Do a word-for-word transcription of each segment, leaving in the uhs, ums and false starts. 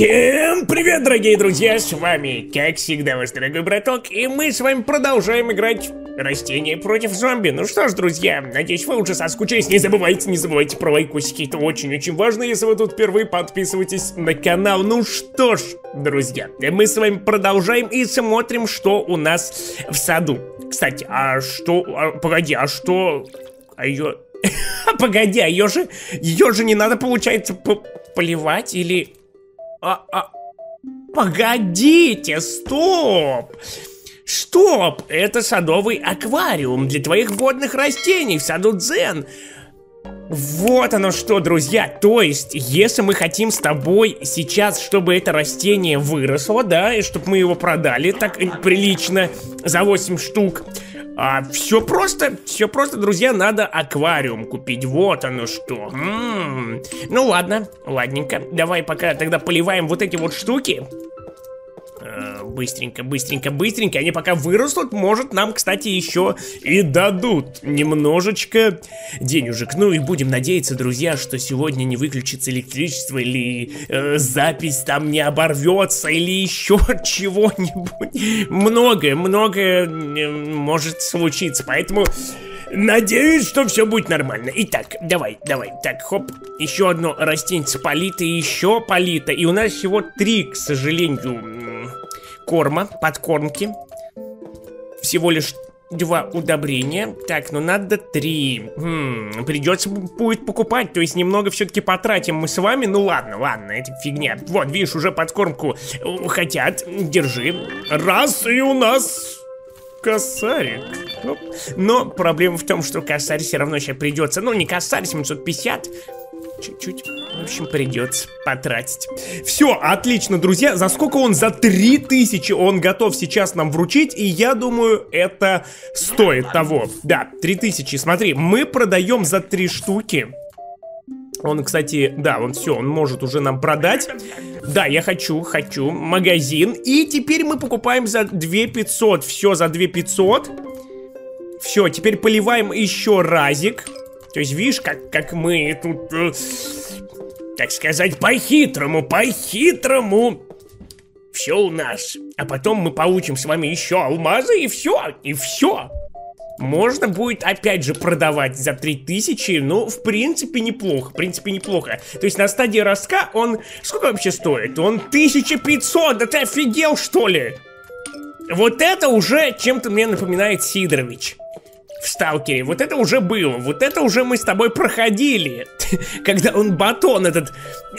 Всем привет, дорогие друзья, с вами, как всегда, ваш дорогой браток, и мы с вами продолжаем играть растения против зомби. Ну что ж, друзья, надеюсь, вы уже соскучились. Не забывайте, не забывайте про лайкосики, это очень-очень важно. Если вы тут впервые, подписывайтесь на канал. Ну что ж, друзья, мы с вами продолжаем и смотрим, что у нас в саду. Кстати, а что, а, погоди, а что, а ее, погоди, а ее же, ее же не надо, получается, поливать или... А, а, погодите, стоп! Стоп! Это садовый аквариум для твоих водных растений в саду Дзен. Вот оно что, друзья. То есть, если мы хотим с тобой сейчас, чтобы это растение выросло, да, и чтобы мы его продали так прилично за восемь штук, а, все просто, все просто, друзья, надо аквариум купить. Вот оно что. М-м-м. Ну ладно, ладненько. Давай пока тогда поливаем вот эти вот штуки. А, быстренько, быстренько, быстренько. Они пока вырастут, может, нам, кстати, еще и дадут немножечко денежек. Ну и будем надеяться, друзья, что сегодня не выключится электричество, или э, запись там не оборвется, или еще чего-нибудь. Многое, многое э, может случиться, поэтому... Надеюсь, что все будет нормально. Итак, давай, давай. Так, хоп, еще одно растенце полито, и еще полито. И у нас всего три, к сожалению, корма, подкормки. Всего лишь два удобрения. Так, ну надо три. Хм, придется будет покупать, то есть немного все-таки потратим мы с вами. Ну ладно, ладно, это фигня. Вот, видишь, уже подкормку хотят. Держи. Раз, и у нас... косарик. Но проблема в том, что косарь все равно сейчас придется. Ну, не косарь, семьсот пятьдесят. Чуть-чуть, в общем, придется потратить. Все, отлично, друзья. За сколько он? За три тысячи он готов сейчас нам вручить. И я думаю, это стоит того. Да, три тысячи. Смотри, мы продаем за три штуки. Он, кстати, да, он все, он может уже нам продать. Да, я хочу, хочу, магазин. И теперь мы покупаем за две тысячи пятьсот. Все за две тысячи пятьсот. Все, теперь поливаем еще разик. То есть, видишь, как, как мы тут, э, так сказать, по-хитрому, по-хитрому. Все у нас. А потом мы получим с вами еще алмазы, и все, и все. Можно будет опять же продавать за три тысячи, ну, в принципе, неплохо, в принципе, неплохо. То есть на стадии ростка он, сколько вообще стоит? Он тысяча пятьсот, да ты офигел, что ли? Вот это уже чем-то мне напоминает Сидорович в Сталкере. Вот это уже было, вот это уже мы с тобой проходили. Когда он батон этот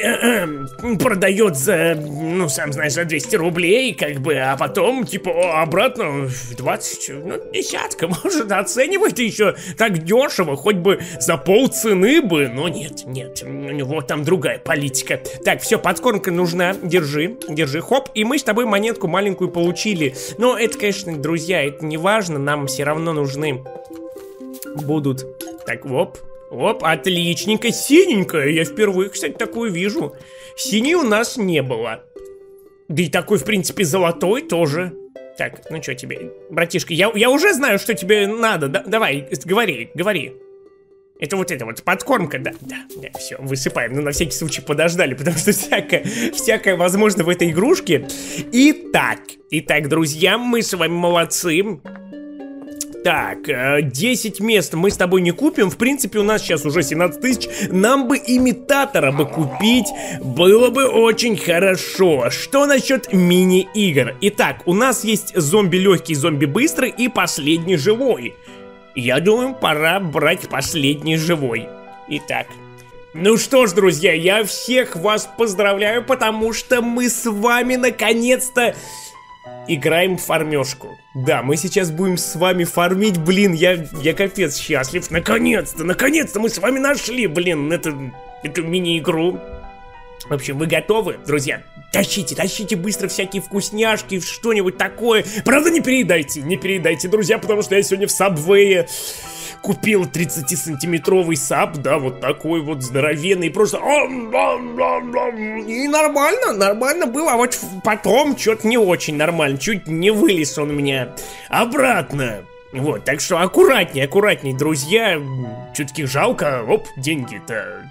продает за, ну, сам знаешь, за двести рублей, как бы, а потом, типа, обратно двадцать, ну, десятка, может, оценивает еще так дешево, хоть бы за полцены бы, но нет, нет, у него там другая политика. Так, все, подкормка нужна, держи, держи, хоп, и мы с тобой монетку маленькую получили. Но это, конечно, друзья, это не важно, нам все равно нужны будут. Так, оп. Оп, отличненько, синенькая. Я впервые, кстати, такую вижу. Синей у нас не было. Да и такой, в принципе, золотой тоже. Так, ну что тебе, братишка, я, я уже знаю, что тебе надо. Да, давай, говори, говори. Это вот это вот, подкормка, да, да, да, все, высыпаем. Ну, на всякий случай подождали, потому что всякое, всякое возможно в этой игрушке. Итак, итак, друзья, мы с вами молодцы. Так, десять мест мы с тобой не купим. В принципе, у нас сейчас уже семнадцать тысяч. Нам бы имитатора бы купить. Было бы очень хорошо. Что насчет мини-игр? Итак, у нас есть зомби легкий, зомби быстрый и последний живой. Я думаю, пора брать последний живой. Итак. Ну что ж, друзья, я всех вас поздравляю, потому что мы с вами наконец-то... играем в фармежку. Да, мы сейчас будем с вами фармить, блин, я, я капец счастлив. Наконец-то, наконец-то мы с вами нашли, блин, эту, эту мини-игру. В общем, вы готовы, друзья? Тащите, тащите быстро всякие вкусняшки, что-нибудь такое. Правда, не переедайте, не переедайте, друзья, потому что я сегодня в Сабвее купил тридцатисантиметровый саб, да, вот такой вот здоровенный, просто... И нормально, нормально было, а вот потом что-то не очень нормально, чуть не вылез он у меня обратно. Вот, так что аккуратней, аккуратней, друзья. Все-таки жалко, оп, деньги-то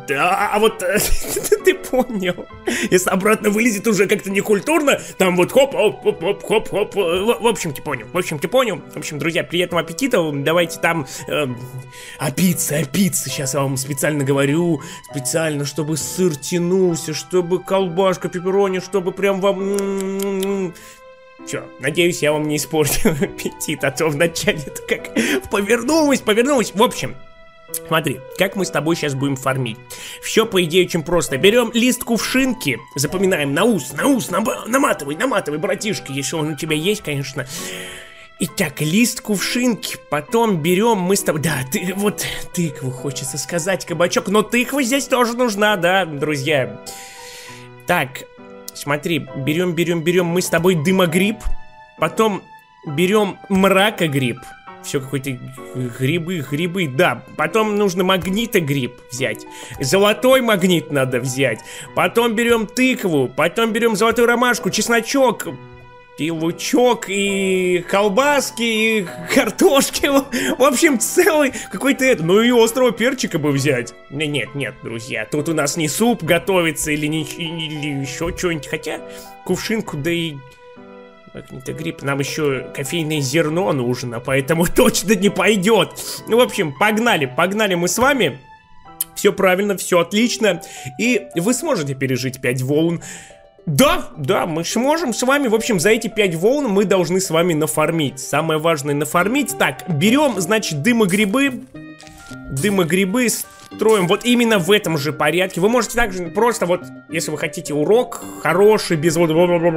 вот, а, а вот, ты понял. Если обратно вылезет уже как-то некультурно, там вот хоп, хоп, хоп, хоп, хоп, хоп. В общем, ты понял, в общем, ты понял. В общем, друзья, приятного аппетита. Давайте там, э, а пицца, а пицца. Сейчас я вам специально говорю, специально, чтобы сыр тянулся, чтобы колбашка, пепперони, чтобы прям вам... Все, надеюсь, я вам не испортил аппетит, а то вначале это как повернулось, повернулось. В общем, смотри, как мы с тобой сейчас будем фармить. Все, по идее, очень просто. Берем лист кувшинки, запоминаем на ус, на ус, нам, наматывай, наматывай, братишка, если он у тебя есть, конечно. Итак, лист кувшинки, потом берем мы с тобой... Да, ты, вот тыкву хочется сказать, кабачок, но тыква здесь тоже нужна, да, друзья. Так... Смотри, берем, берем, берем мы с тобой дымогриб, потом берем мракогриб, все какой-то грибы, грибы, да, потом нужно магнитогриб взять, золотой магнит надо взять, потом берем тыкву, потом берем золотую ромашку, чесночок, и лучок, и колбаски, и картошки, в общем, целый какой-то это, ну и острого перчика бы взять. Нет, нет, друзья, тут у нас не суп готовится или, не, или еще что-нибудь, хотя кувшинку, да и магнитогриб, нам еще кофейное зерно нужно, поэтому точно не пойдет. Ну, в общем, погнали, погнали мы с вами, все правильно, все отлично, и вы сможете пережить пять волн. Да, да, мы сможем с вами, в общем, за эти пять волн мы должны с вами нафармить. Самое важное нафармить. Так, берем, значит, дымогрибы. Дымогрибы строим вот именно в этом же порядке. Вы можете также просто вот, если вы хотите урок хороший, без вот,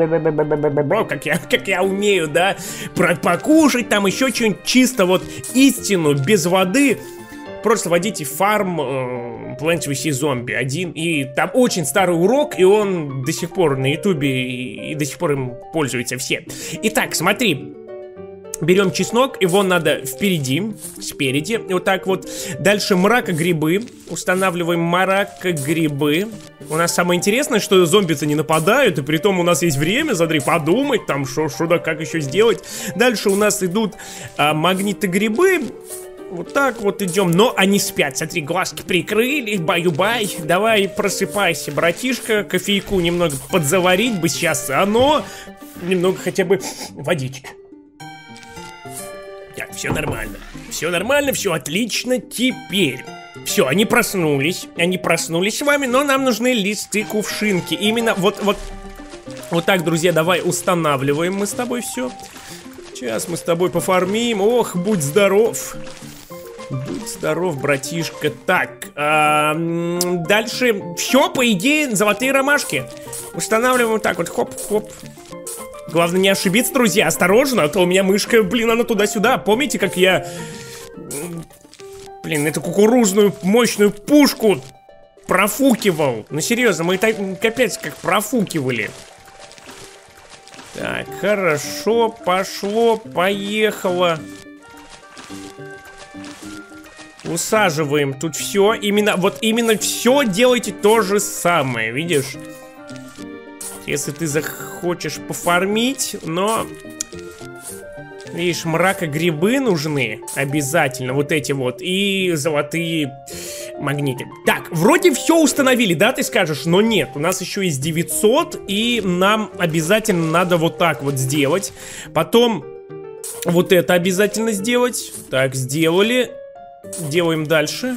как я, как я умею, да, покушать, там еще что-нибудь, чисто вот истину, без воды. Просто вводите фарм э, Plants vs Zombie один, и там очень старый урок, и он до сих пор на ютубе, и, и до сих пор им пользуются все. Итак, смотри, берем чеснок, его надо впереди, спереди, вот так вот. Дальше мракогрибы, устанавливаем мракогрибы. У нас самое интересное, что зомби-то не нападают, и притом у нас есть время, смотри, подумать, там, что да, как еще сделать. Дальше у нас идут а, магнитогрибы. Вот так вот идем, но они спят. Смотри, глазки прикрыли, баю-бай. Давай просыпайся, братишка. Кофейку немного подзаварить бы сейчас, а но немного хотя бы водички. Так, все нормально. Все нормально, все отлично. Теперь все, они проснулись. Они проснулись с вами, но нам нужны листы кувшинки. Именно вот, вот, вот так, друзья, давай устанавливаем мы с тобой все. Сейчас мы с тобой пофармим. Ох, будь здоров. Будь здоров, братишка. Так, а, дальше все, по идее, золотые ромашки. Устанавливаем вот так вот, хоп-хоп. Главное не ошибиться, друзья, осторожно, а то у меня мышка, блин, она туда-сюда. Помните, как я, блин, эту кукурузную мощную пушку профукивал? Ну, серьезно, мы так, капец, как профукивали. Так, хорошо, пошло, поехало. Усаживаем тут все. Именно, вот именно все делайте то же самое, видишь? Если ты захочешь пофармить, но... Видишь, мракогрибы нужны обязательно, вот эти вот, и золотые магниты. Так, вроде все установили, да, ты скажешь, но нет, у нас еще есть девятьсот, и нам обязательно надо вот так вот сделать. Потом вот это обязательно сделать. Так, сделали. Делаем дальше.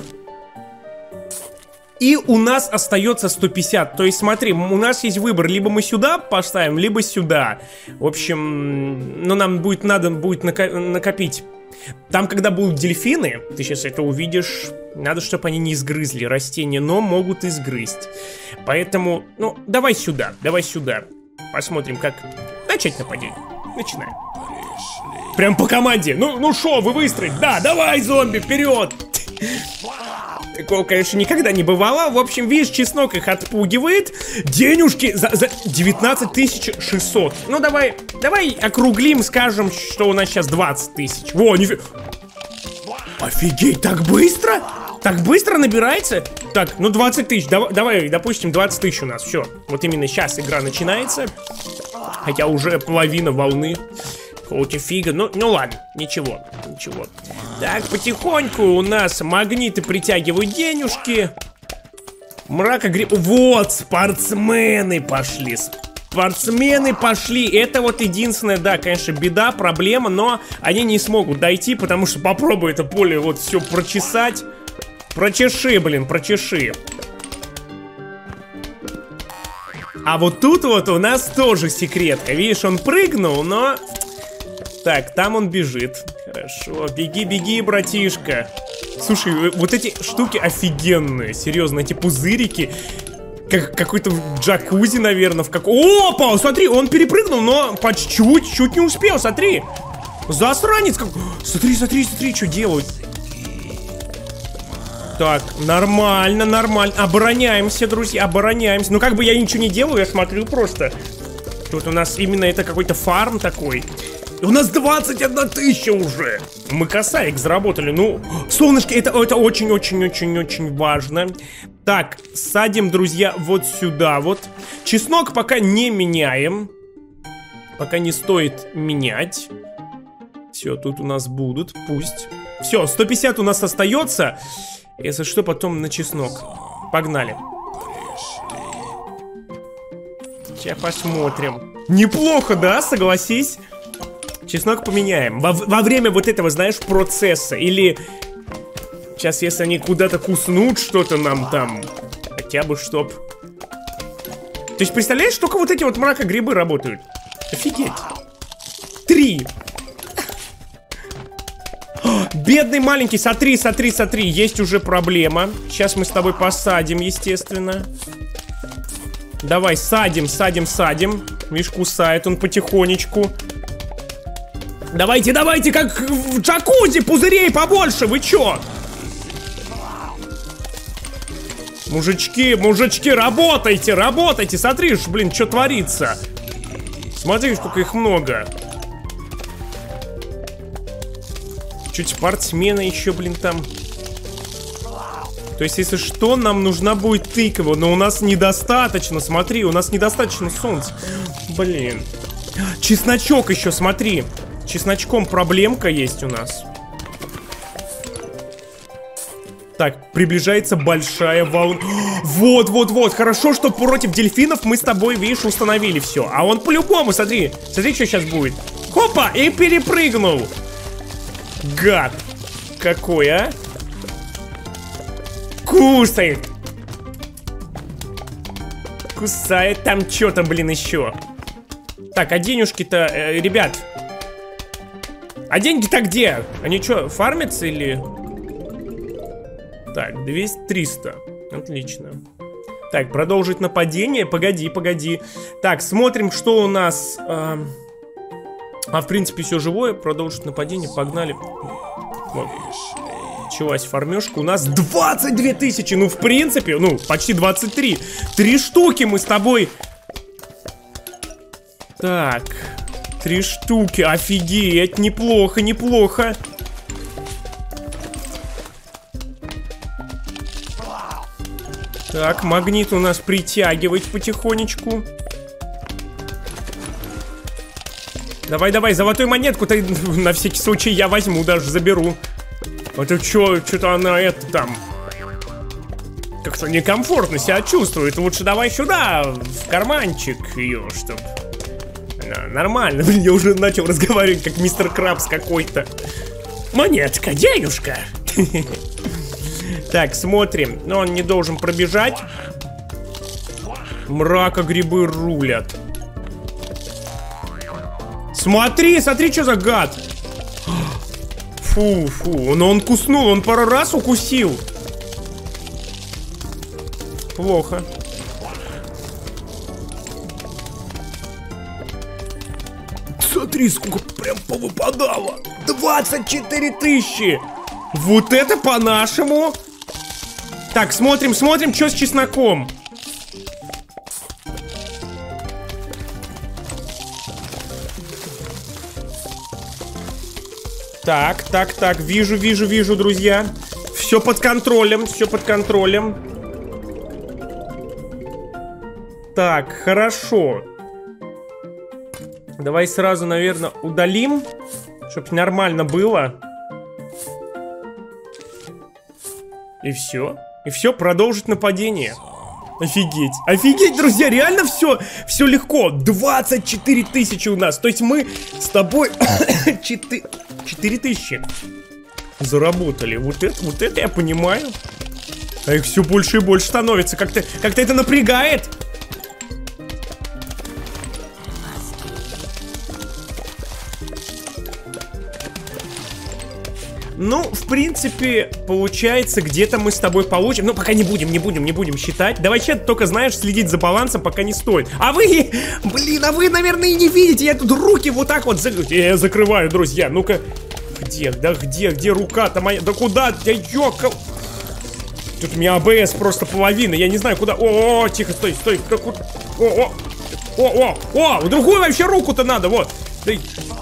И у нас остается сто пятьдесят. То есть смотри, у нас есть выбор. Либо мы сюда поставим, либо сюда. В общем, ну нам будет надо будет накопить. Там, когда будут дельфины, ты сейчас это увидишь. Надо, чтобы они не изгрызли растения, но могут изгрызть. Поэтому, ну, давай сюда, давай сюда. Посмотрим, как начать нападение. Начинаем. Прям по команде. Ну, ну шо, вы выстроить? Да, давай, зомби, вперед! Такого, конечно, никогда не бывало. В общем, видишь, чеснок их отпугивает. Денежки за, за девятнадцать тысяч шестьсот. Ну, давай, давай округлим, скажем, что у нас сейчас двадцать тысяч. Во, нифига. Офигеть, так быстро? Так быстро набирается? Так, ну двадцать тысяч, давай, давай, допустим, двадцать тысяч у нас, все. Вот именно сейчас игра начинается. Хотя уже половина волны. Какого-то фига, ну, ну ладно, ничего, ничего. Так, потихоньку у нас магниты притягивают денежки. Мрака гриб... Вот, спортсмены пошли. Спортсмены пошли. Это вот единственная, да, конечно, беда, проблема. Но они не смогут дойти, потому что попробуй это поле вот все прочесать. Прочеши, блин, прочеши. А вот тут вот у нас тоже секретка. Видишь, он прыгнул, но... Так, там он бежит. Хорошо, беги, беги, братишка. Слушай, вот эти штуки офигенные. Серьезно, эти пузырики. Как какой-то джакузи, наверное, в как... Опа, смотри, он перепрыгнул, но по чуть, чуть не успел, смотри. Засранец как... Смотри, смотри, смотри, что делают. Так, нормально, нормально. Обороняемся, друзья, обороняемся. Ну, как бы я ничего не делаю, я смотрю просто. Тут у нас именно это какой-то фарм такой. У нас двадцать одна тысяча уже. Мы косарик заработали. Ну, солнышки, это очень-очень-очень-очень важно. Так, садим, друзья, вот сюда вот. Чеснок пока не меняем. Пока не стоит менять. Все, тут у нас будут, пусть. Все, сто пятьдесят у нас остается. Если что, потом на чеснок. Погнали. Сейчас посмотрим. Неплохо, да, согласись? Чеснок поменяем. Во, во время вот этого, знаешь, процесса. Или сейчас, если они куда-то куснут что-то нам там, хотя бы чтоб... То есть, представляешь, только вот эти вот мракогрибы работают. Офигеть. Три. Бедный маленький, смотри, смотри, смотри. Есть уже проблема. Сейчас мы с тобой посадим, естественно. Давай, садим, садим, садим. Видишь, кусает он потихонечку. Давайте, давайте, как в джакузи, пузырей побольше, вы чё? Мужички, мужички, работайте, работайте. Смотри, блин, что творится. Смотри, сколько их много. Чуть спортсмена еще, блин, там. То есть, если что, нам нужна будет тыква. Но у нас недостаточно, смотри, у нас недостаточно солнца. Блин. Чесночок еще, смотри. Чесночком проблемка есть у нас. Так, приближается большая волна. Вот, вот, вот. Хорошо, что против дельфинов мы с тобой, видишь, установили все. А он по-любому, смотри. Смотри, что сейчас будет. Хопа, и перепрыгнул. Гад. Какой, а? Кусает. Кусает там что-то, блин, еще. Так, а денежки-то, э, ребят. А деньги-то где? Они что, фармятся или... Так, двести, триста. Отлично. Так, продолжить нападение. Погоди, погоди. Так, смотрим, что у нас... Э... А, в принципе, все живое. Продолжить нападение. Погнали. Вот. Началась фармежка. У нас двадцать две тысячи. Ну, в принципе, ну, почти двадцать три. Три штуки мы с тобой... Так... Три штуки, офигеть, неплохо, неплохо. Так, магнит у нас притягивать потихонечку. Давай, давай, золотую монетку-то на всякий случай я возьму, даже заберу. А то чё, что-то она это там... Как-то некомфортно себя чувствует. Лучше давай сюда, в карманчик ее, чтоб... Нормально, блин, я уже начал разговаривать как мистер Крабс какой-то. Монетка, денежка. Так, смотрим. Но он не должен пробежать. Мракогрибы рулят. Смотри, смотри, что за гад. Фу, фу, но он куснул, он пару раз укусил. Плохо. Смотри, сколько прям повыпадало. двадцать четыре тысячи. Вот это по-нашему. Так, смотрим, смотрим, что с чесноком. Так, так, так, вижу, вижу, вижу, друзья. Все под контролем, все под контролем. Так, хорошо. Давай сразу, наверное, удалим, чтобы нормально было. И все. И все, продолжить нападение. Офигеть. Офигеть, друзья, реально все, все легко. двадцать четыре тысячи у нас. То есть мы с тобой четыре тысячи заработали. Вот это, вот это я понимаю. А их все больше и больше становится. Как-то, как-то это напрягает. Ну, в принципе, получается, где-то мы с тобой получим. Ну, пока не будем, не будем, не будем считать. Давай, чат, только, знаешь, следить за балансом пока не стоит. А вы, блин, а вы, наверное, и не видите. Я тут руки вот так вот зак... я закрываю, друзья. Ну-ка, где, да где, где рука-то моя? Да куда? Да ёка... Тут у меня АБС просто половина. Я не знаю, куда. О, -о, -о тихо, стой, стой. Как... О, о, о, о, о, другую вообще руку-то надо, вот. Дай.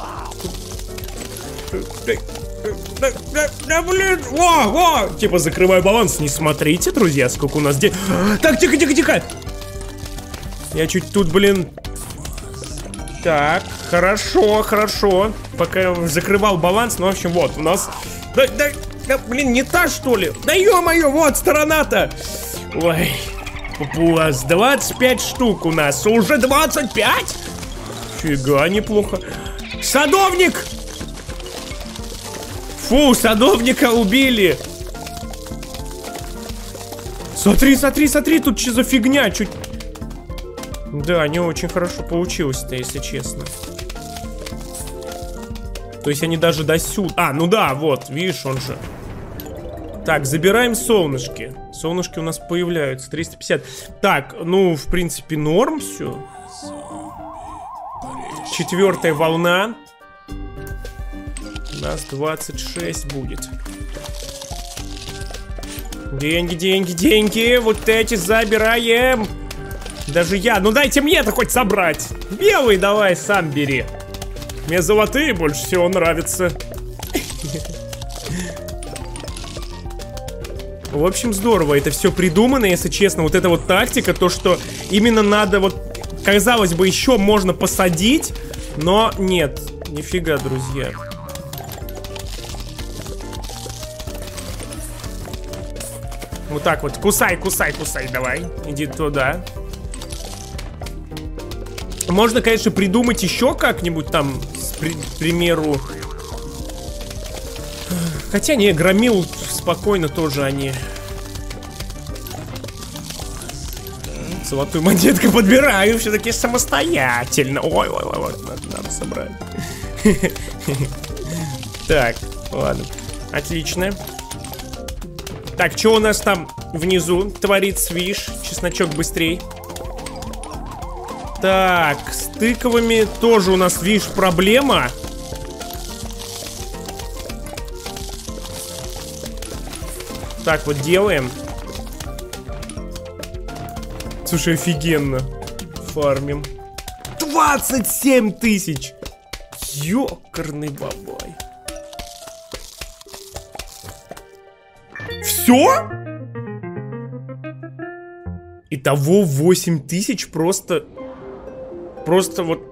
Дай. Да, да, да, блин, во, во. Типа закрываю баланс, не смотрите, друзья, сколько у нас здесь. Так, тихо, тихо, тихо. Я чуть тут, блин. Так, хорошо, хорошо. Пока я закрывал баланс, ну, в общем, вот, у нас. Да, да, да, блин, не та, что ли? Да ё-моё, вот сторона-то. Ой, у вас двадцать пять штук у нас. Уже двадцать пять? Фига, неплохо. Садовник! Фу, садовника убили. Смотри, смотри, смотри, тут что за фигня, чуть... Да, не очень хорошо получилось-то, если честно. То есть они даже до сюда... А, ну да, вот, видишь, он же... Так, забираем солнышки. Солнышки у нас появляются, триста пятьдесят. Так, ну, в принципе, норм все. Четвертая волна. У нас двадцать шесть будет. Деньги, деньги, деньги. Вот эти забираем. Даже я. Ну дайте мне-то хоть собрать. Белый давай сам бери. Мне золотые больше всего нравятся. В общем, здорово. Это все придумано, если честно. Вот эта вот тактика, то, что именно надо вот... Казалось бы, еще можно посадить. Но нет. Нифига, друзья. Вот так вот, кусай, кусай, кусай, давай. Иди туда. Можно, конечно, придумать еще как-нибудь там, к примеру. Хотя не, громил спокойно тоже они. Золотую монетку подбираю все-таки самостоятельно. Ой, ой, ой, ой, надо, надо собрать. Так, ладно. Отлично. Так, что у нас там внизу творится, видишь? Чесночок быстрей. Так, с тыковыми тоже у нас, видишь, проблема. Так вот делаем. Слушай, офигенно. Фармим. двадцать семь тысяч. Ёкарный бабай. Все? Итого восемь тысяч просто... Просто вот...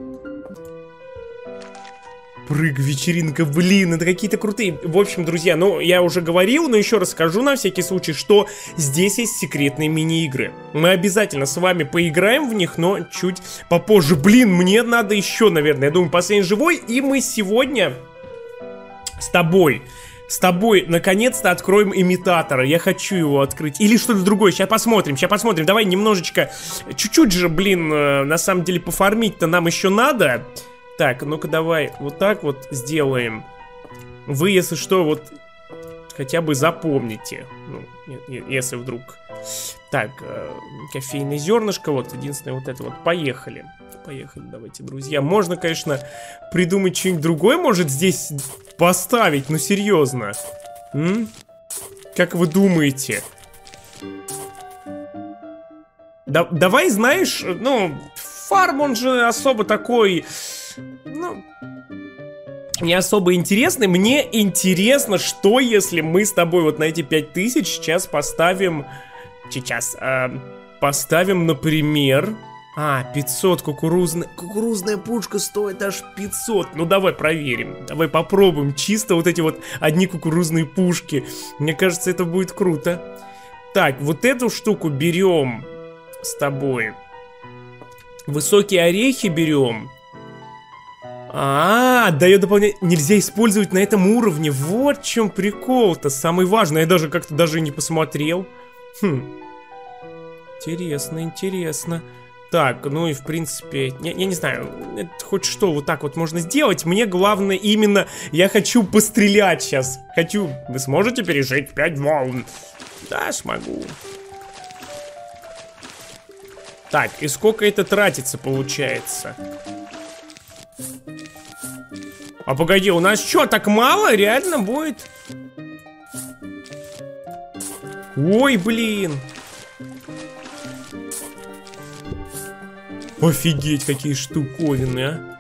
Прыг, вечеринка, блин, это какие-то крутые. В общем, друзья, ну, я уже говорил, но еще раз скажу на всякий случай, что здесь есть секретные мини-игры. Мы обязательно с вами поиграем в них, но чуть попозже. Блин, мне надо еще, наверное, я думаю, последний живой. И мы сегодня с тобой... С тобой, наконец-то, откроем имитатора. Я хочу его открыть. Или что-то другое. Сейчас посмотрим, сейчас посмотрим. Давай немножечко... Чуть-чуть же, блин, на самом деле пофармить-то нам еще надо. Так, ну-ка давай вот так вот сделаем. Вы, если что, вот хотя бы запомните. Ну, если вдруг... Так, кофейное зернышко. Вот, единственное вот это вот. Поехали. Поехали, давайте, друзья. Можно, конечно, придумать что-нибудь другое, может, здесь поставить, ну, серьезно. М? Как вы думаете? Да, давай, знаешь, ну, фарм, он же особо такой, ну, не особо интересный. Мне интересно, что если мы с тобой вот на эти пять тысяч сейчас поставим... Сейчас э, поставим, например... А, пятьсот кукурузная... Кукурузная пушка стоит аж пятьсот. Ну, давай проверим. Давай попробуем. Чисто вот эти вот одни кукурузные пушки. Мне кажется, это будет круто. Так, вот эту штуку берем. с тобой. Высокие орехи берем. А, -а, -а дает дополнение. Нельзя использовать на этом уровне. Вот в чем прикол-то. Самый важный. Я даже как-то даже не посмотрел. Хм. Интересно, интересно. Так, ну и в принципе, я, я не знаю, это хоть что вот так вот можно сделать. Мне главное именно, я хочу пострелять сейчас. Хочу, вы сможете пережить пять волн? Да, смогу. Так, и сколько это тратится, получается? А погоди, у нас что, так мало? Реально будет? Ой, блин. Офигеть, какие штуковины, а.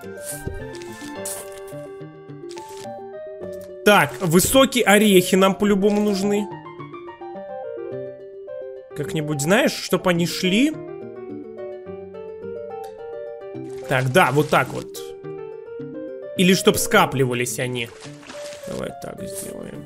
Так, высокие орехи нам по-любому нужны. Как-нибудь знаешь, чтобы они шли? Так, да, вот так вот. Или чтоб скапливались они. Давай так сделаем.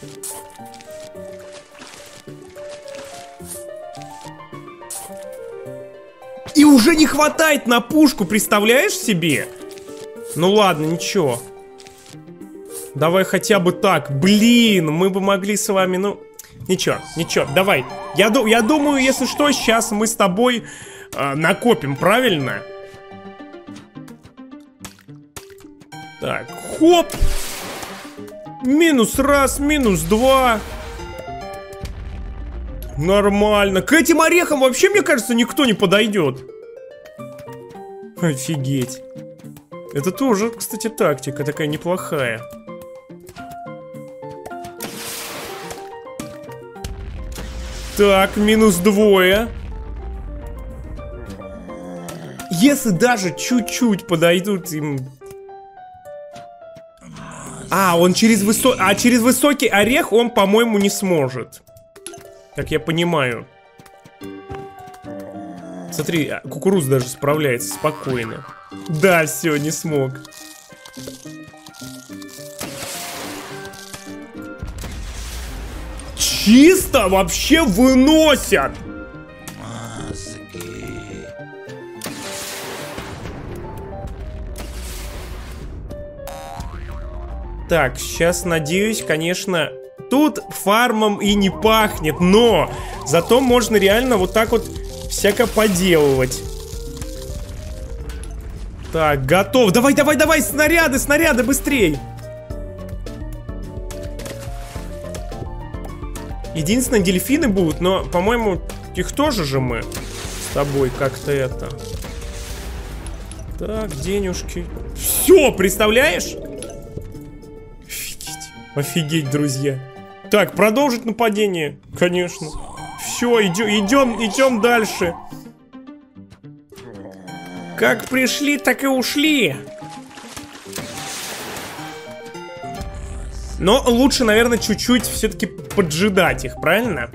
И уже не хватает на пушку, представляешь себе? Ну ладно, ничего. Давай хотя бы так. Блин, мы бы могли с вами, ну... Ничего, ничего, давай. Я, я думаю, если что, сейчас мы с тобой э, накопим, правильно? Так, хоп. Минус раз, минус два. Нормально. К этим орехам вообще, мне кажется, никто не подойдет. Офигеть. Это тоже, кстати, тактика такая неплохая. Так, минус двое. Если даже чуть-чуть подойдут им... А, он через высокий... А через высокий орех он, по-моему, не сможет. Как я понимаю. Смотри, кукуруз даже справляется спокойно. Да, все, не смог. Чисто вообще выносят. Так, сейчас, надеюсь, конечно... Тут фармом и не пахнет, но зато можно реально вот так вот всяко поделывать. Так, готов. Давай, давай, давай, снаряды, снаряды, быстрей. Единственное, дельфины будут, но, по-моему, их тоже же мы с тобой как-то это... Так, денежки. Все, представляешь? Офигеть, офигеть, друзья. Так, продолжить нападение, конечно. Все, идем, идем, идем дальше. Как пришли, так и ушли. Но лучше, наверное, чуть-чуть все-таки поджидать их, правильно?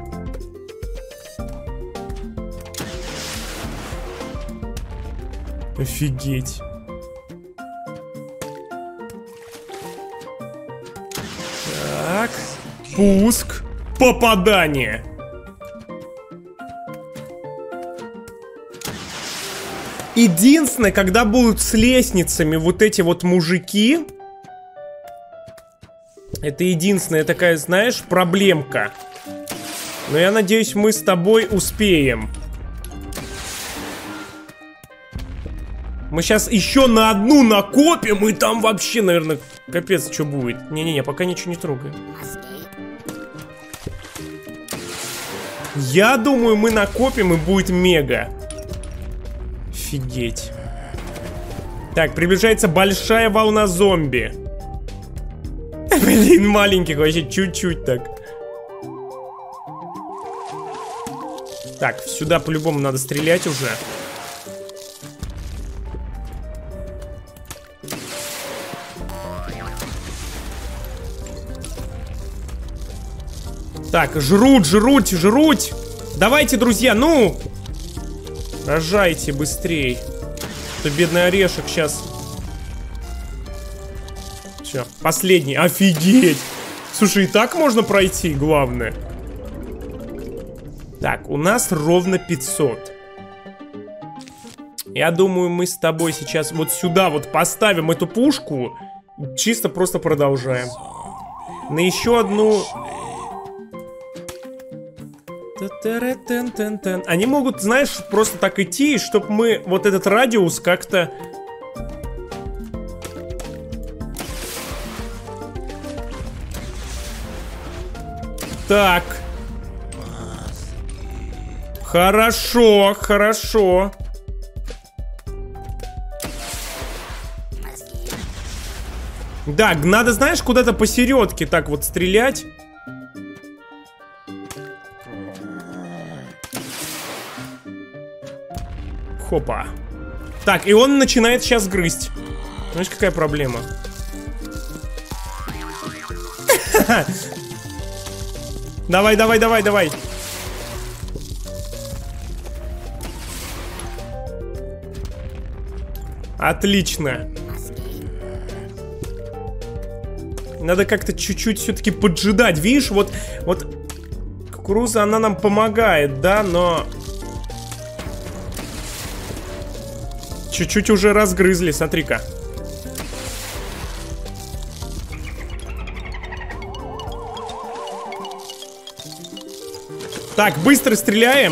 Офигеть. Так. Пуск. Попадание. Единственное, когда будут с лестницами вот эти вот мужики, это единственная такая, знаешь, проблемка. Но я надеюсь, мы с тобой успеем. Мы сейчас еще на одну накопим, и там вообще, наверное, капец, что будет. Не-не-не, пока ничего не трогаем. Я думаю, мы накопим, и будет мега. Офигеть. Так, приближается большая волна зомби. Блин, маленьких вообще чуть-чуть так. Так, сюда по-любому надо стрелять уже. Так, жрут, жрут, жрут. Давайте, друзья, ну. Рожайте быстрей. То бедный орешек сейчас. Все, последний. Офигеть. Слушай, и так можно пройти, главное. Так, у нас ровно пятьсот. Я думаю, мы с тобой сейчас вот сюда вот поставим эту пушку. Чисто просто продолжаем. На еще одну... Они могут, знаешь, просто так идти, чтобы мы вот этот радиус как-то... Так. Хорошо, хорошо. Да, надо, знаешь, куда-то посередке так вот стрелять. Хопа. Так, и он начинает сейчас грызть. Знаешь, какая проблема? Давай, давай, давай, давай. Отлично. Надо как-то чуть-чуть все-таки поджидать. Видишь, вот, вот кукуруза, она нам помогает, да, но... Чуть-чуть уже разгрызли, смотри-ка. Так, быстро стреляем.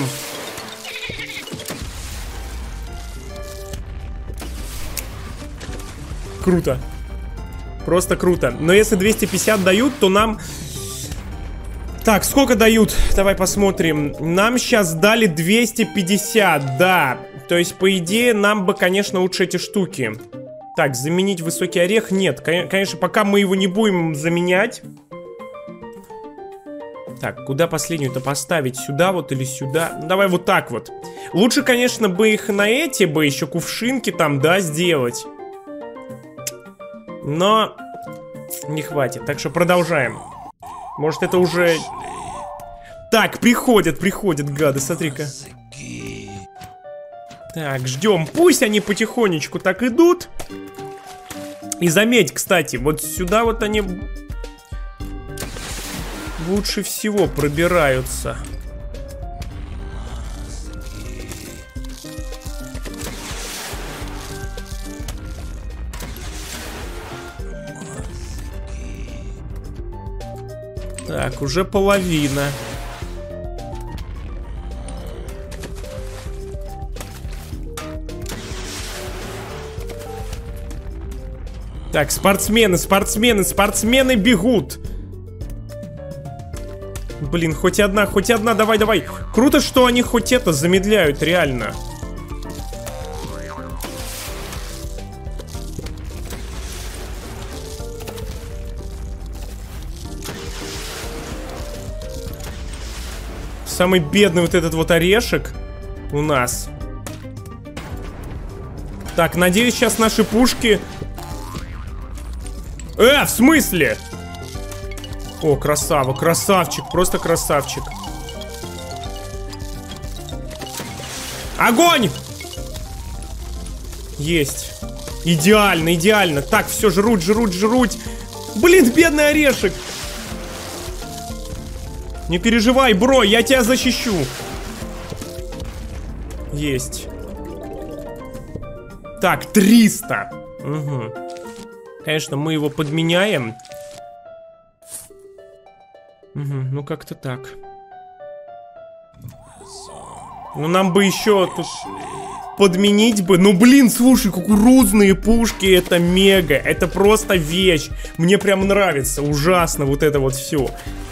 Круто. Просто круто. Но если двести пятьдесят дают, то нам... Так, сколько дают? Давай посмотрим. Нам сейчас дали двести пятьдесят, да. То есть, по идее, нам бы, конечно, лучше эти штуки. Так, заменить высокий орех? Нет, конечно, пока мы его не будем заменять. Так, куда последнюю-то поставить? Сюда вот или сюда? Ну, давай вот так вот. Лучше, конечно, бы их на эти бы еще кувшинки там, да, сделать. Но не хватит, так что продолжаем. Может, это уже... Так, приходят, приходят, гады, смотри-ка. Так, ждем. Пусть они потихонечку так идут. И заметь, кстати, вот сюда вот они лучше всего пробираются. Так, уже половина. Так, спортсмены, спортсмены, спортсмены бегут. Блин, хоть одна, хоть одна, давай, давай. Круто, что они хоть это замедляют, реально. Самый бедный вот этот вот орешек у нас. Так, надеюсь, сейчас наши пушки... Э, в смысле? О, красава, красавчик, просто красавчик. Огонь! Есть. Идеально, идеально. Так, все, жруть, жруть, жруть. Блин, бедный орешек. Не переживай, бро, я тебя защищу. Есть. Так, триста. Угу. Конечно, мы его подменяем. Угу, ну как-то так. Ну нам бы еще тут подменить бы. Ну блин, слушай, кукурузные пушки, это мега. Это просто вещь. Мне прям нравится, ужасно вот это вот все.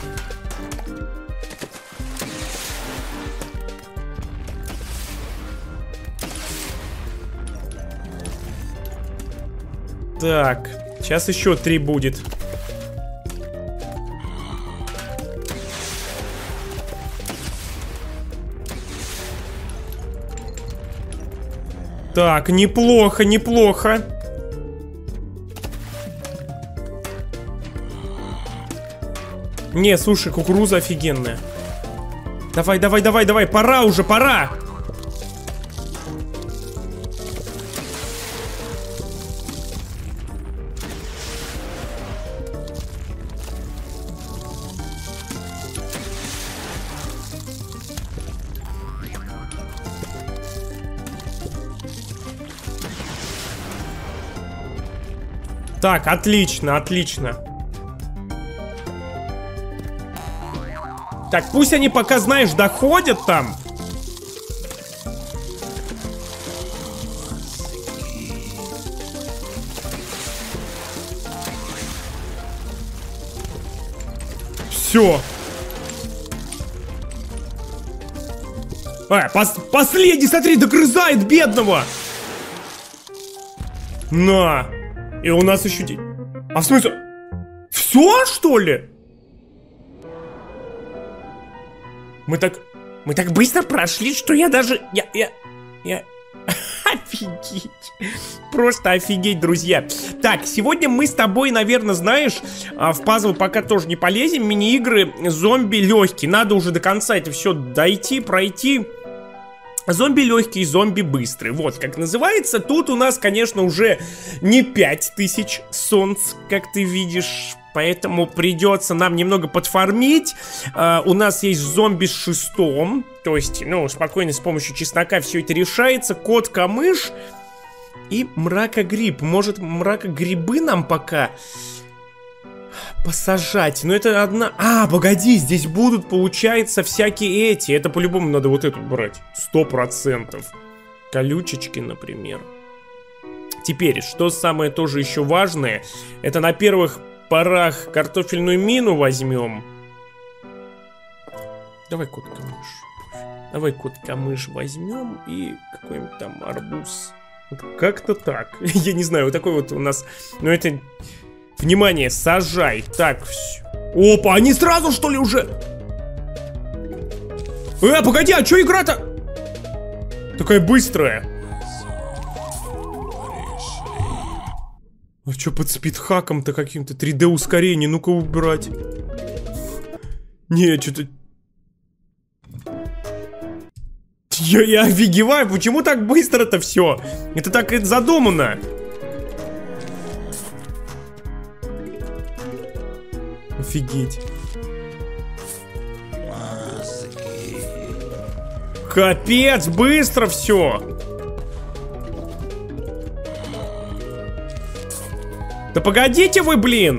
Так, сейчас еще три будет. Так, неплохо, неплохо. Не, слушай, кукуруза офигенная. Давай, давай, давай, давай, пора уже, пора. Так, отлично, отлично. Так, пусть они пока, знаешь, доходят там. Все. А, пос последний, смотри, догрызает бедного. На. И у нас еще день. А в смысле? Все, что ли? Мы так... Мы так быстро прошли, что я даже... Я... Я... Я... Офигеть. Просто офигеть, друзья. Так, сегодня мы с тобой, наверное, знаешь, в пазл пока тоже не полезем. Мини-игры зомби легкие. Надо уже до конца это все дойти, пройти. Зомби легкий, зомби быстрый. Вот как называется. Тут у нас, конечно, уже не пять тысяч солнц, как ты видишь. Поэтому придется нам немного подфармить. uh, У нас есть зомби с шестом. То есть, ну, спокойно с помощью чеснока все это решается. Кот-камыш и мракогриб. Может, мракогрибы нам пока посажать? Но это одна... А, погоди, здесь будут, получается, всякие эти. Это по-любому надо вот эту брать. Сто процентов. Колючечки, например. Теперь, что самое тоже еще важное. Это на первых порах картофельную мину возьмем. Давай кот-камыш. Давай кот-камыш возьмем и какой-нибудь там арбуз. Вот как-то так. Я не знаю, вот такой вот у нас... Ну это... Внимание, сажай. Так, все. Опа, они сразу что ли уже? Э, погоди, а что игра-то? Такая быстрая. А что под спидхаком-то каким-то? три дэ ускорение, ну-ка убрать. Не, что-то... Я, я офигеваю, почему так быстро-то все? Это так и задумано. Офигеть. Капец, быстро все. Да погодите вы, блин.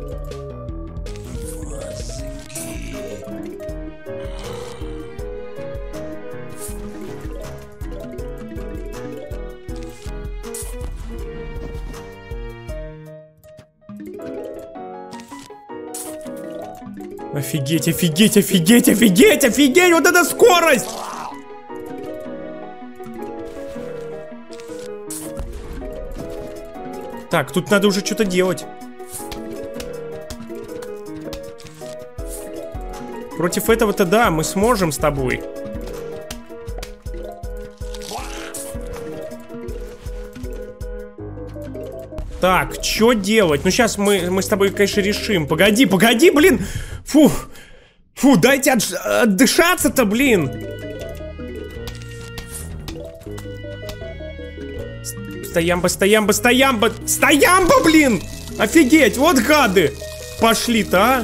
Офигеть, офигеть, офигеть, офигеть, офигеть, вот эта скорость! Так, тут надо уже что-то делать. Против этого-то да, мы сможем с тобой. Так, что делать? Ну, сейчас мы, мы с тобой, конечно, решим. Погоди, погоди, блин! Фу, фу, дайте отш... отдышаться-то, блин! Стоямба, стоямба, стоямба! Стоямба, блин! Офигеть, вот гады! Пошли-то, а!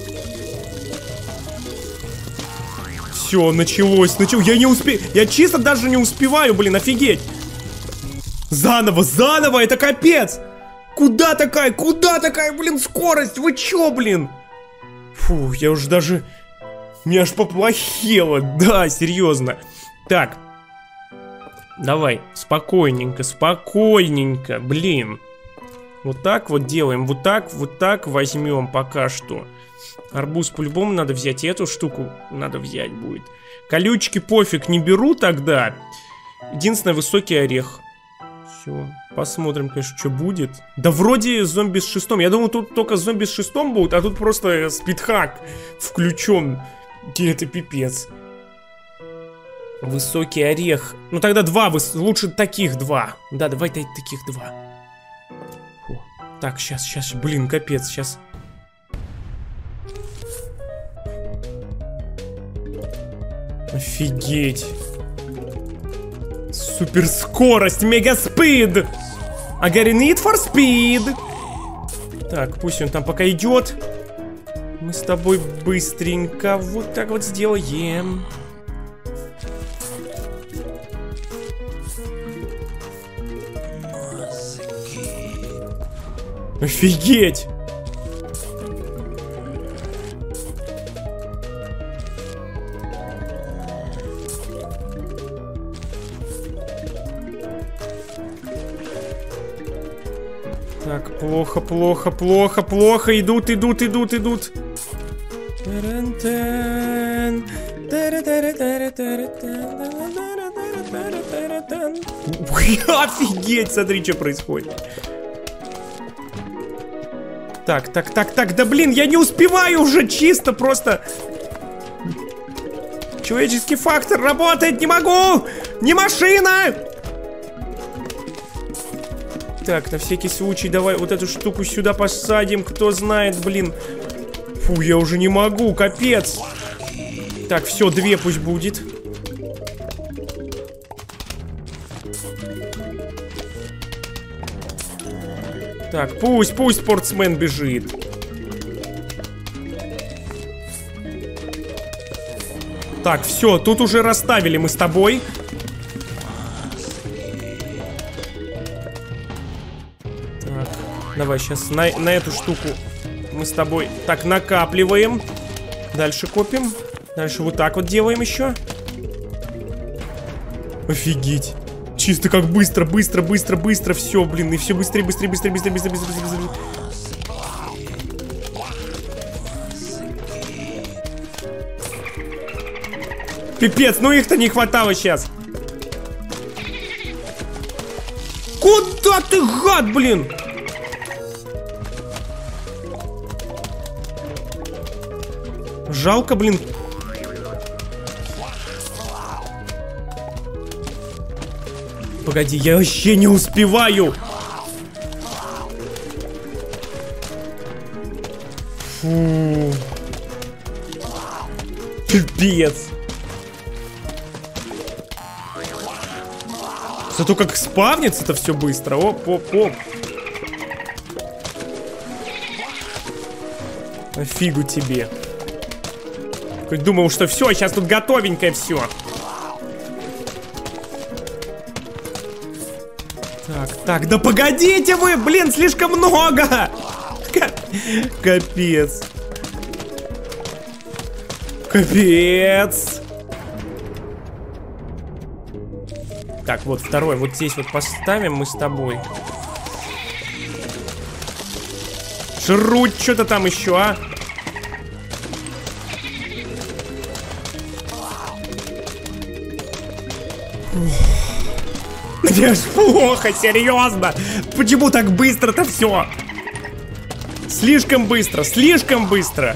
Все, началось, началось. Я не успею, я чисто даже не успеваю, блин, офигеть! Заново, заново, это капец! Куда такая, куда такая, блин, скорость? Вы чё, блин? Фу, я уже даже... Мне аж поплохело, да, серьезно. Так. Давай, спокойненько, спокойненько, блин. Вот так вот делаем, вот так, вот так возьмем пока что. Арбуз по-любому надо взять, и эту штуку надо взять будет. Колючки пофиг, не беру тогда. Единственное, высокий орех. Все, посмотрим, конечно, что будет. Да вроде зомби с шестом. Я думал, тут только зомби с шестом будут, а тут просто спидхак включен. Это пипец. Высокий орех. Ну тогда два, лучше таких два. Да, давай таких два. Фу. Так, сейчас, сейчас, блин, капец, сейчас. Офигеть. Суперскорость, мегаспид. I got a need for speed. Так, пусть он там пока идет. Мы с тобой быстренько вот так вот сделаем. Офигеть! Так, плохо, плохо, плохо, плохо. Идут, идут, идут, идут. Офигеть, смотри, что происходит. Так, так, так, так, да блин, я не успеваю уже, чисто просто. Человеческий фактор работает, не могу! Не машина! Так, на всякий случай давай вот эту штуку сюда посадим, кто знает, блин. Фу, я уже не могу, капец. Так, все, две пусть будет. Так, пусть, пусть спортсмен бежит. Так, все, тут уже расставили мы с тобой. Так, давай сейчас на, на эту штуку мы с тобой так накапливаем. Дальше копим. Дальше вот так вот делаем еще. Офигеть. Чисто как быстро, быстро, быстро, быстро. Все, блин, и все быстрее, быстрее, быстрее, быстрее, быстрее, быстрее, быстрее, быстрее. Пипец, ну их-то не хватало сейчас. Куда ты, гад, блин? Жалко, блин. Погоди, я вообще не успеваю. Фу. Пипец. Зато как спавнится это все быстро. Оп, оп, оп. Фигу тебе. Хоть думал, что все, сейчас тут готовенькое все. Так, так, да погодите вы, блин, слишком много. Капец. Капец. Так, вот второй, вот здесь вот поставим мы с тобой. Жруть что-то там еще, а? Мне аж плохо, серьезно. Почему так быстро-то все? Слишком быстро, слишком быстро.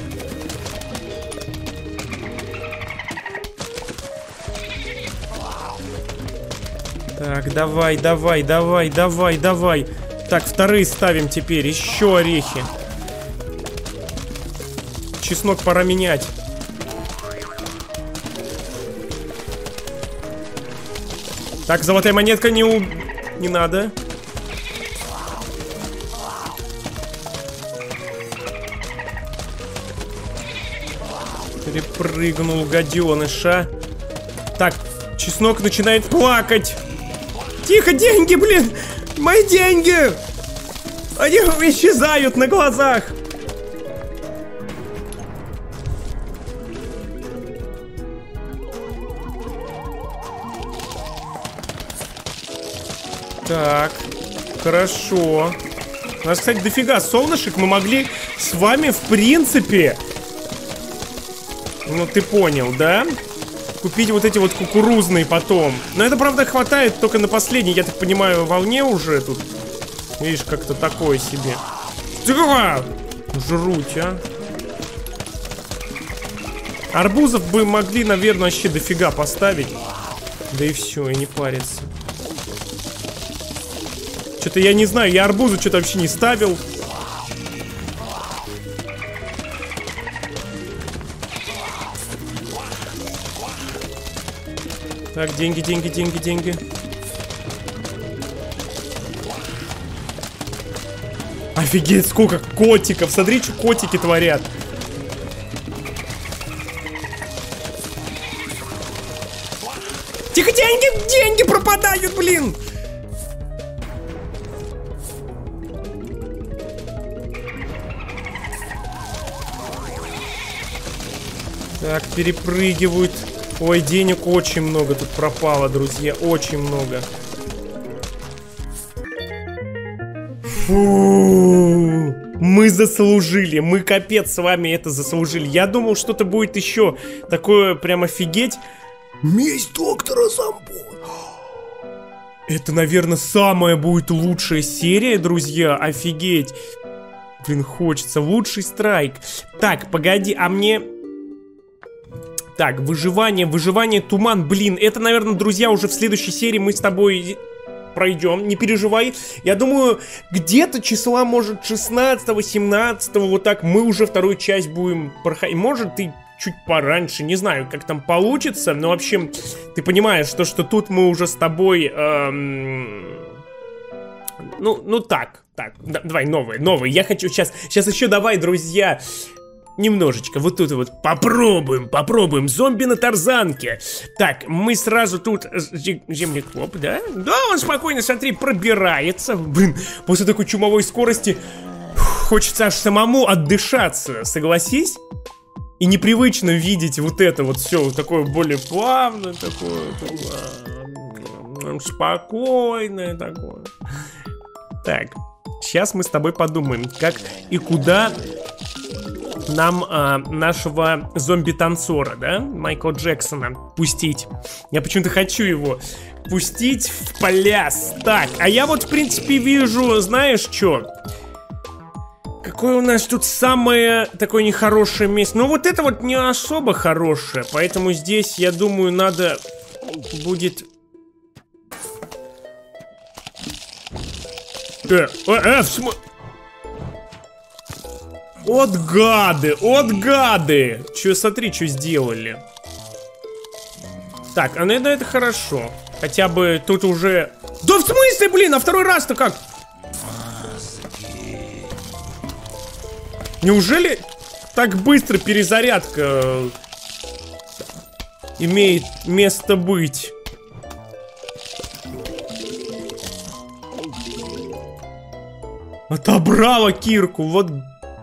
Так, давай, давай, давай, давай, давай. Так, вторые ставим теперь. Еще орехи. Чеснок пора менять. Так, золотая монетка не у... Не надо. Перепрыгнул гаденыша. Так, чеснок начинает плакать. Тихо, деньги, блин! Мои деньги! Они исчезают на глазах. Так, хорошо. У нас, кстати, дофига солнышек. Мы могли с вами, в принципе, ну ты понял, да? Купить вот эти вот кукурузные потом. Но это, правда, хватает только на последней, я так понимаю, волне уже тут. Видишь, как-то такое себе. Тихо! Жруть, а. Арбузов бы могли, наверное, вообще дофига поставить. Да и все, и не париться. Что-то я не знаю, я арбузы что-то вообще не ставил. Так, деньги, деньги, деньги, деньги. Офигеть, сколько котиков. Смотри, что котики творят. Тихо, деньги, деньги пропадают, блин. Так, перепрыгивают. Ой, денег очень много тут пропало, друзья. Очень много. Фу. Мы заслужили. Мы капец с вами это заслужили. Я думал, что-то будет еще такое прям офигеть. Месть доктора Зомбо. Это, наверное, самая будет лучшая серия, друзья. Офигеть. Блин, хочется. Лучший страйк. Так, погоди, а мне... Так, выживание, выживание, туман. Блин, это, наверное, друзья, уже в следующей серии мы с тобой пройдем. Не переживай. Я думаю, где-то числа, может, шестнадцатого, семнадцатого, вот так мы уже вторую часть будем проходить. Может, и чуть пораньше, не знаю, как там получится. Но, в общем, ты понимаешь, что, что тут мы уже с тобой... Эм... Ну, ну так, так, да, давай, новые, новые. Я хочу сейчас, сейчас еще давай, друзья, немножечко, вот тут вот попробуем, попробуем. Зомби на тарзанке. Так, мы сразу тут, землекоп, да? Да, он спокойно, смотри, пробирается. Блин, после такой чумовой скорости хочется аж самому отдышаться, согласись? И непривычно видеть вот это вот все, вот такое более плавное, такое, такое спокойное такое. Так, сейчас мы с тобой подумаем, как и куда нам а, нашего зомби-танцора, да, Майкла Джексона, пустить. Я почему-то хочу его пустить в пляс. Так, а я вот, в принципе, вижу, знаешь, что? Какое у нас тут самое такое нехорошее место. Ну, вот это вот не особо хорошее, поэтому здесь, я думаю, надо будет... Э, э, э, в см... От гады, от гады. Че, смотри, что сделали. Так, а наверное, это хорошо. Хотя бы тут уже... Да в смысле, блин, а второй раз-то как? Неужели так быстро перезарядка имеет место быть? Отобрала кирку, вот.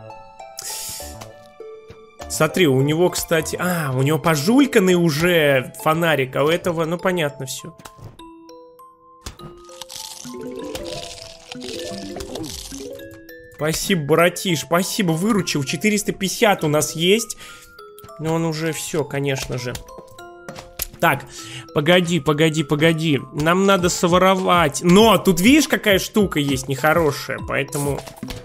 Смотри, у него, кстати... А, у него пожульканный уже фонарик, а у этого, ну, понятно все. Спасибо, братиш, спасибо, выручил. четыреста пятьдесят у нас есть. Но он уже все, конечно же. Так, погоди, погоди, погоди. Нам надо своровать. Но тут видишь, какая штука есть нехорошая. Поэтому...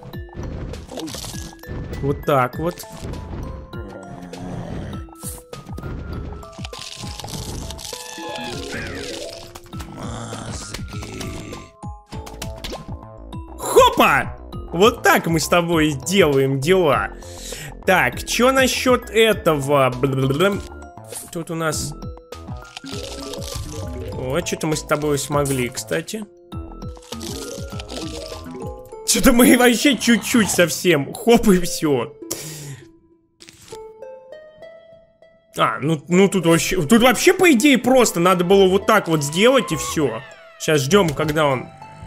Вот так вот. Хопа! Вот так мы с тобой делаем дела. Так, что насчет этого? Тут у нас... О, что-то мы с тобой смогли, кстати. Что-то мы вообще чуть-чуть совсем. Хоп, и все. А, ну, ну тут вообще... Тут вообще, по идее, просто надо было вот так вот сделать и все. Сейчас ждем, когда он...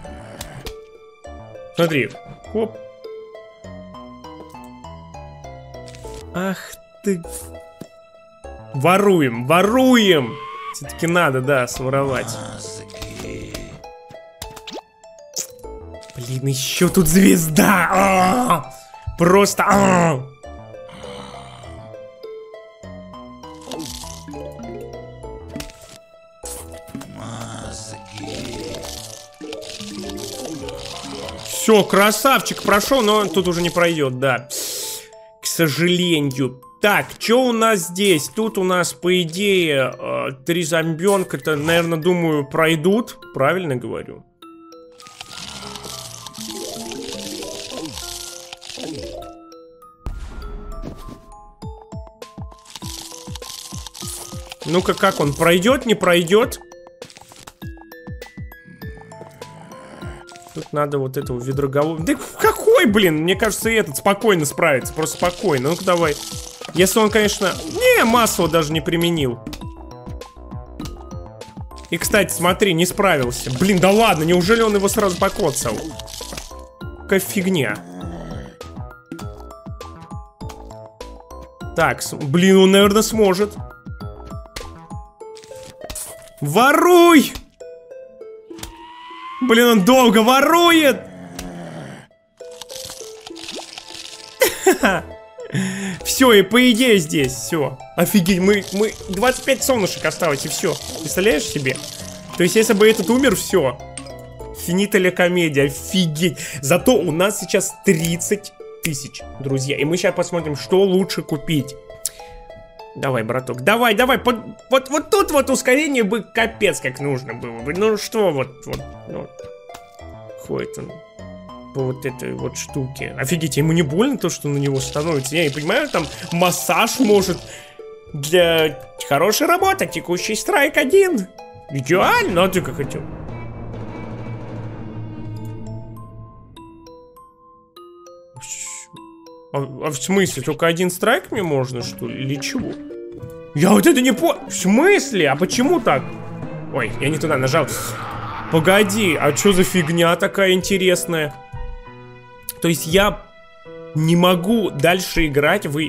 Смотри. Хоп. Ах ты. Воруем, воруем. Все-таки надо, да, своровать. Блин, еще тут звезда. А-а-а! Просто. А-а-а! Все, красавчик прошел, но он тут уже не пройдет, да. К сожалению. Так, что у нас здесь? Тут у нас, по идее, э, три зомбенка-то, наверное, думаю, пройдут. Правильно говорю? Ну-ка, как он? Пройдет, не пройдет? Тут надо вот этого ведроголового. Да какой, блин? Мне кажется, и этот спокойно справится. Просто спокойно. Ну-ка, давай. Если он, конечно... Не, массово даже не применил. И, кстати, смотри, не справился. Блин, да ладно, неужели он его сразу покоцал? Какая фигня. Так, блин, он, наверное, сможет. Воруй! Блин, он долго ворует! Все, и по идее здесь, все. Офигеть, мы, мы двадцать пять солнышек осталось, и все. Представляешь себе? То есть, если бы этот умер, все. Финита ля комедия, офигеть. Зато у нас сейчас тридцать тысяч, друзья. И мы сейчас посмотрим, что лучше купить. Давай, браток, давай, давай. Под, вот, вот тут вот ускорение бы капец как нужно было бы. Ну что, вот, вот, ну. Ходит он по вот этой вот штуке. Офигеть, ему не больно то, что на него становится? Я не понимаю, там массаж может для хорошей работы. Текущий страйк один. Идеально, а ты как хотел. А, а в смысле, только один страйк мне можно, что ли? Или чего? Я вот это не понял. В смысле? А почему так? Ой, я не туда нажал. Погоди, а что за фигня такая интересная? То есть я не могу дальше играть, вы...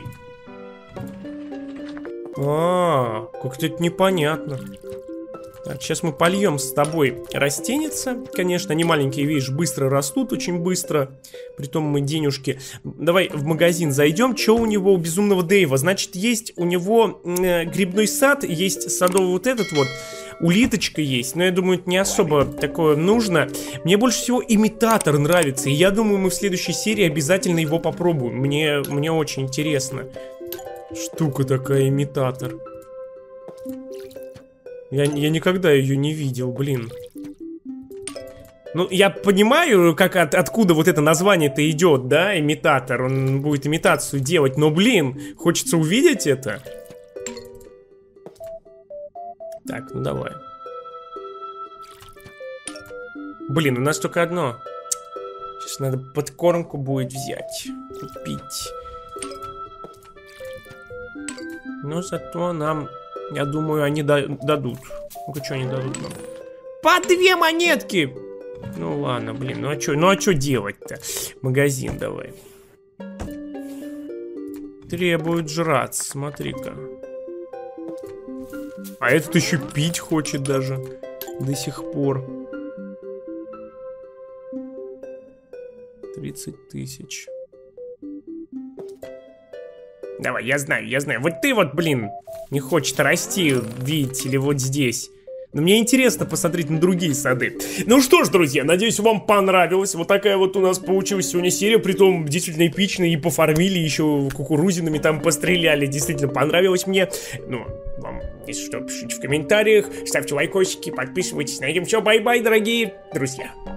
А, как-то это непонятно. Так, сейчас мы польем с тобой растеница. Конечно, они маленькие, видишь, быстро растут, очень быстро. Притом мы денежки... Давай в магазин зайдем. Что у него у Безумного Дэйва? Значит, есть у него э, грибной сад, есть садовый вот этот вот. Улиточка есть, но я думаю, это не особо такое нужно. Мне больше всего имитатор нравится. И я думаю, мы в следующей серии обязательно его попробуем. Мне, мне очень интересно. Штука такая, имитатор. Я, я никогда ее не видел, блин. Ну, я понимаю, как от, откуда вот это название-то идет, да, имитатор. Он будет имитацию делать, но, блин, хочется увидеть это. Так, ну давай. Блин, у нас только одно. Сейчас надо подкормку будет взять, купить. Но зато нам... Я думаю, они да дадут. Ну-ка, что они дадут нам? По две монетки! Ну ладно, блин, ну а что, ну а что делать-то? Магазин давай. Требует жрать, смотри-ка. А этот еще пить хочет даже. До сих пор. тридцать тысяч. Давай, я знаю, я знаю. Вот ты вот, блин, не хочет расти, видите ли, вот здесь. Но мне интересно посмотреть на другие сады. Ну что ж, друзья, надеюсь, вам понравилось. Вот такая вот у нас получилась сегодня серия. Притом действительно эпичная. И пофармили, еще кукурузинами там постреляли. Действительно понравилось мне. Ну, вам, если что, пишите в комментариях. Ставьте лайкосики, подписывайтесь. На этом все, бай-бай, дорогие друзья.